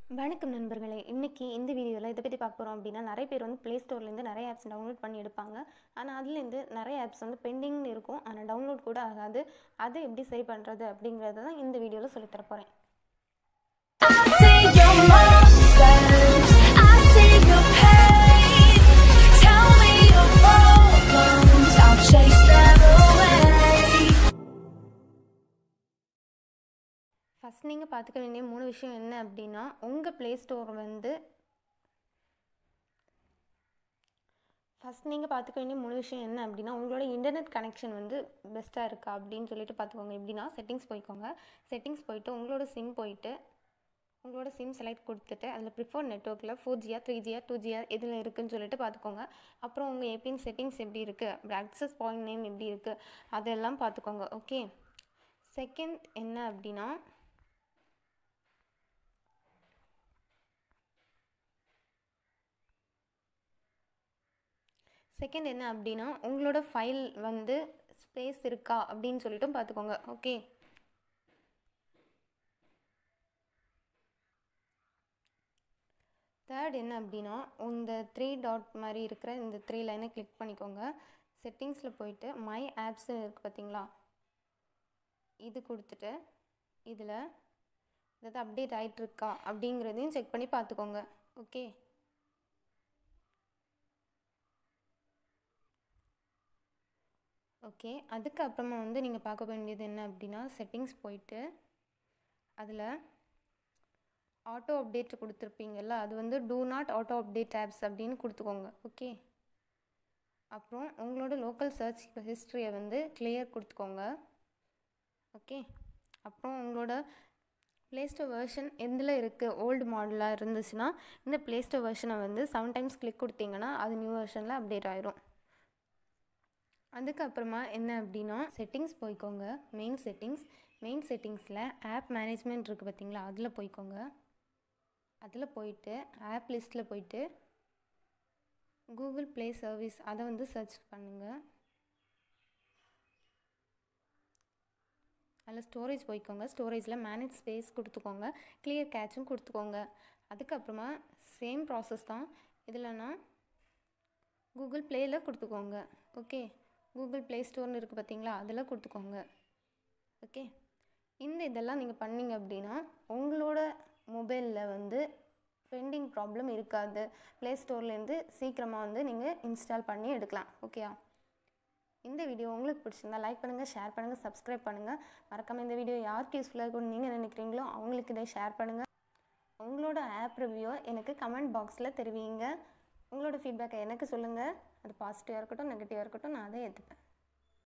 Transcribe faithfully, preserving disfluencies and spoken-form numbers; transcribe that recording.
வணக்கம் நண்பர்களே, இன்றைக்கி இந்த வீடியோவில் இதை பற்றி பார்க்க போகிறோம். அப்படின்னா நிறைய பேர் வந்து ப்ளே ஸ்டோர்லேருந்து நிறைய ஆப்ஸ் டவுன்லோட் பண்ணி எடுப்பாங்க. ஆனால் அதுலேருந்து நிறைய ஆப்ஸ் வந்து பெண்டிங்னு இருக்கும், ஆனால் டவுன்லோட் கூட ஆகாது. அதை எப்படி சரி பண்ணுறது அப்படிங்கிறத தான் இந்த வீடியோவில் சொல்லித்தர போகிறேன். ஃபஸ்ட் நீங்கள் பார்த்துக்க வேண்டிய மூணு விஷயம் என்ன அப்படின்னா, உங்கள் ப்ளே ஸ்டோர் வந்து ஃபஸ்ட் நீங்கள் பார்த்துக்க வேண்டிய மூணு விஷயம் என்ன அப்படின்னா உங்களோட இன்டர்நெட் கனெக்ஷன் வந்து பெஸ்ட்டாக இருக்கா அப்படின்னு சொல்லிட்டு பார்த்துக்கோங்க. எப்படின்னா செட்டிங்ஸ் போய்க்கோங்க. செட்டிங்ஸ் போயிட்டு உங்களோட சிம் போயிட்டு உங்களோட சிம் செலக்ட் கொடுத்துட்டு அதில் ப்ரிஃபர்ட் நெட்ஒர்க்கில் ஃபோர் ஜியா த்ரீ ஜியா டூ ஜியா எதில் இருக்குதுன்னு சொல்லிட்டு பார்த்துக்கோங்க. அப்புறம் உங்கள் ஏபிஎன் செட்டிங்ஸ் எப்படி இருக்குது, அப்புறம் அக்சஸ் பாயிண்ட் நேம் எப்படி இருக்குது, அதெல்லாம் பார்த்துக்கோங்க. ஓகே. செகண்ட் என்ன அப்படின்னா செகண்ட் என்ன அப்படின்னா உங்களோட ஃபைல் வந்து ஸ்பேஸ் இருக்கா அப்படின்னு சொல்லிட்டு பார்த்துக்கோங்க. ஓகே. தேர்ட் என்ன அப்படின்னா இந்த த்ரீ டாட் மாதிரி இருக்கிற இந்த த்ரீ லைனை கிளிக் பண்ணிக்கோங்க. செட்டிங்ஸில் போயிட்டு மை ஆப்ஸ்ன்னு இருக்குது பார்த்தீங்களா, இது கொடுத்துட்டு இதில் இதை அப்டேட் ஆகிட்டுருக்கா அப்படிங்கிறதையும் செக் பண்ணி பார்த்துக்கோங்க. ஓகே. ஓகே அதுக்கப்புறமா வந்து நீங்கள் பார்க்க வேண்டியது என்ன அப்படின்னா செட்டிங்ஸ் போயிட்டு அதில் ஆட்டோ அப்டேட் கொடுத்துருப்பீங்கல்ல, அது வந்து do not auto update apps அப்படின்னு கொடுத்துக்கோங்க. ஓகே. அப்புறம் உங்களோட லோக்கல் சர்ச் ஹிஸ்ட்ரியை வந்து கிளியர் கொடுத்துக்கோங்க. ஓகே. அப்புறம் உங்களோட ப்ளேஸ்டோர் வெர்ஷன் எதில் இருக்குது, ஓல்டு மாடலாக இருந்துச்சுன்னா இந்த ப்ளேஸ்டோர் வெர்ஷனை வந்து செவன் டைம்ஸ் கிளிக் கொடுத்தீங்கன்னா அது நியூ வெர்ஷனில் அப்டேட் ஆயிரும். அதுக்கப்புறமா என்ன அப்படின்னா செட்டிங்ஸ் போய்க்கோங்க. மெயின் செட்டிங்ஸ் மெயின் செட்டிங்ஸில் ஆப் மேனேஜ்மெண்ட் இருக்குது பார்த்தீங்களா, அதில் போய்க்கோங்க. அதில் போயிட்டு ஆப் லிஸ்ட்டில் போயிட்டு கூகுள் ப்ளே சர்வீஸ் அதை வந்து சர்ச் பண்ணுங்கள். அதில் ஸ்டோரேஜ் போய்க்கோங்க. ஸ்டோரேஜில் மேனேஜ் ஸ்பேஸ் கொடுத்துக்கோங்க, கிளியர் கேட்சும் கொடுத்துக்கோங்க. அதுக்கப்புறமா சேம் ப்ராசஸ் தான் இதில்னா கூகுள் ப்ளேயில் கொடுத்துக்கோங்க. ஓகே. கூகுள் ப்ளே ஸ்டோர்னு இருக்குது பார்த்தீங்களா, அதில் கொடுத்துக்கோங்க. ஓகே. இந்த இதெல்லாம் நீங்கள் பண்ணிங்க அப்படின்னா உங்களோட மொபைலில் வந்து பெண்டிங் ப்ராப்ளம் இருக்காது. ப்ளே ஸ்டோர்லேருந்து சீக்கிரமாக வந்து நீங்கள் இன்ஸ்டால் பண்ணி எடுக்கலாம். ஓகேயா. இந்த வீடியோ உங்களுக்கு பிடிச்சிருந்தா லைக் பண்ணுங்கள், ஷேர் பண்ணுங்கள், சப்ஸ்கிரைப் பண்ணுங்கள். மறக்காமல் இந்த வீடியோ யாருக்கு யூஸ்ஃபுல்லாக இருக்கும்னு நீங்கள் நினைக்கிறீங்களோ அவங்களுக்கு இதை ஷேர் பண்ணுங்கள். உங்களோட ஆப் ரிவ்யூ எனக்கு கமெண்ட் பாக்ஸில் தெரிவிங்க. உங்களோட ஃபீட்பேக்கை எனக்கு சொல்லுங்கள். அது பாசிட்டிவாக இருக்கட்டும் நெகட்டிவாக இருக்கட்டும், நான் அதை ஏற்றுப்பேன்.